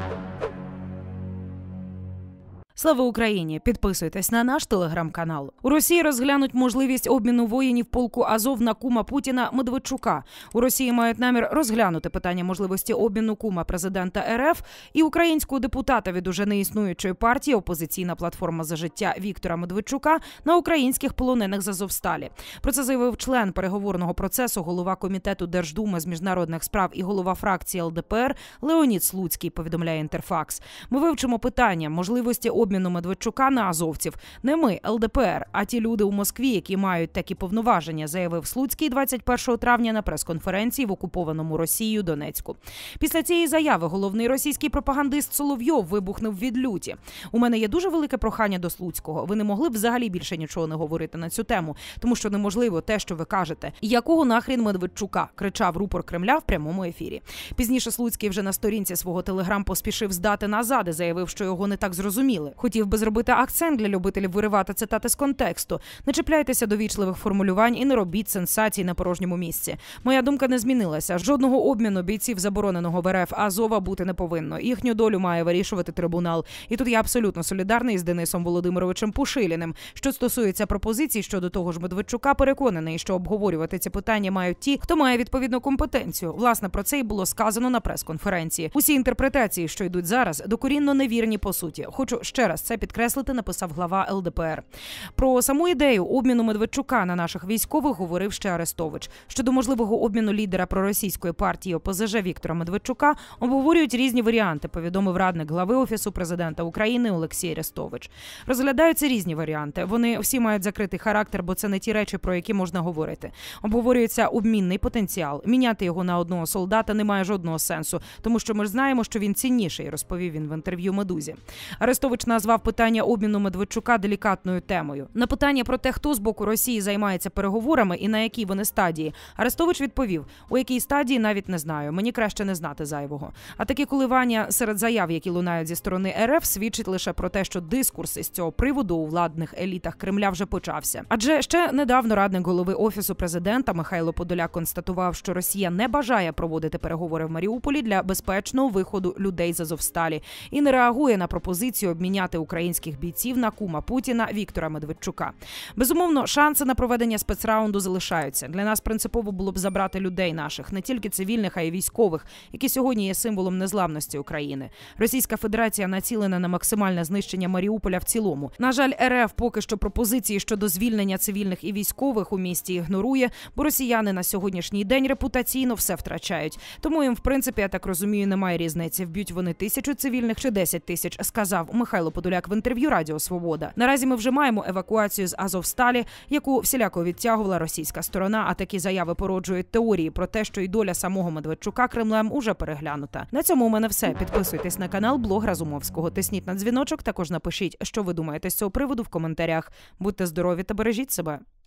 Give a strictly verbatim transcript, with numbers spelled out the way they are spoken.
Слава Україні! Підписуйтесь на наш телеграм-канал. У Росії розглянуть можливість обміну воїнів полку Азов на кума Путіна Медведчука. У Росії мають намір розглянути питання можливості обміну кума президента РФ і українського депутата від уже неіснуючої партії «Опозиційна платформа за життя» Віктора Медведчука на українських полонених з Азовсталі. Про це заявив член переговорного процесу, голова комітету Держдуми з міжнародних справ і голова фракції ЛДПР Леонід Слуцький, повідомляє Інтерфакс. Ми вивчимо питання можливості обміну обміну Медведчука на азовців. Не ми, ЛДПР, а ті люди у Москві, які мають такі повноваження, заявив Слуцький двадцять першого травня на прес-конференції в окупованому Росією Донецьку. Після цієї заяви головний російський пропагандист Соловйов вибухнув від люті. У мене є дуже велике прохання до Слуцького. Ви не могли б взагалі більше нічого не говорити на цю тему, тому що неможливо те, що ви кажете. Якого нахрін Медведчука? Кричав рупор Кремля в прямому ефірі. Пізніше Слуцький вже на сторінці свого телеграм поспішив здати назад і заявив, що його не так зрозуміли. Хотів би зробити акцент для любителів виривати цитати з контексту. Не чіпляйтеся до вічливих формулювань і не робіть сенсацій на порожньому місці. Моя думка не змінилася. Жодного обміну бійців забороненого в РФ Азова бути не повинно. Їхню долю має вирішувати трибунал. І тут я абсолютно солідарний з Денисом Володимировичем Пушиліним. Що стосується пропозицій щодо того ж Медведчука, переконаний, що обговорювати ці питання мають ті, хто має відповідну компетенцію. Власне, про це й було сказано на прес-конференції. Усі інтерпретації, що йдуть зараз, докорінно невірні по суті. Хочу ще раз це підкреслити, написав глава ЛДПР. Про саму ідею обміну Медведчука на наших військових говорив ще Арестович. Щодо можливого обміну лідера проросійської партії ОПЗЖ Віктора Медведчука обговорюють різні варіанти, повідомив радник глави Офісу президента України Олексій Арестович. Розглядаються різні варіанти. Вони всі мають закритий характер, бо це не ті речі, про які можна говорити. Обговорюється обмінний потенціал. Міняти його на одного солдата немає жодного сенсу, тому що ми ж знаємо, що він цінніший, розповів він в інтерв'ю «Медузі». Арестович назвав питання обміну Медведчука делікатною темою. На питання про те, хто з боку Росії займається переговорами і на якій вони стадії, Арестович відповів: у якій стадії навіть не знаю, мені краще не знати зайвого. А такі коливання серед заяв, які лунають зі сторони РФ, свідчить лише про те, що дискурс із цього приводу у владних елітах Кремля вже почався. Адже ще недавно радник голови Офісу президента Михайло Подоляк констатував, що Росія не бажає проводити переговори в Маріуполі для безпечного виходу людей з Азовсталі і не реагує на пропозицію обміняти українських бійців на кума Путіна Віктора Медведчука. Безумовно, шанси на проведення спецраунду залишаються. Для нас принципово було б забрати людей наших, не тільки цивільних, а й військових, які сьогодні є символом незламності України. Російська Федерація націлена на максимальне знищення Маріуполя в цілому. На жаль, РФ поки що пропозиції щодо звільнення цивільних і військових у місті ігнорує, бо росіяни на сьогоднішній день репутаційно все втрачають. Тому їм, в принципі, я так розумію, немає різниці, вб'ють вони тисячу цивільних чи десять тисяч, сказав Михайло Подоляк в інтерв'ю Радіо Свобода. Наразі ми вже маємо евакуацію з Азовсталі, яку всіляко відтягувала російська сторона, а такі заяви породжують теорії про те, що і доля самого Медведчука Кремлем уже переглянута. На цьому у мене все. Підписуйтесь на канал Блог Разумовського. Тисніть на дзвіночок, також напишіть, що ви думаєте з цього приводу в коментарях. Будьте здорові та бережіть себе.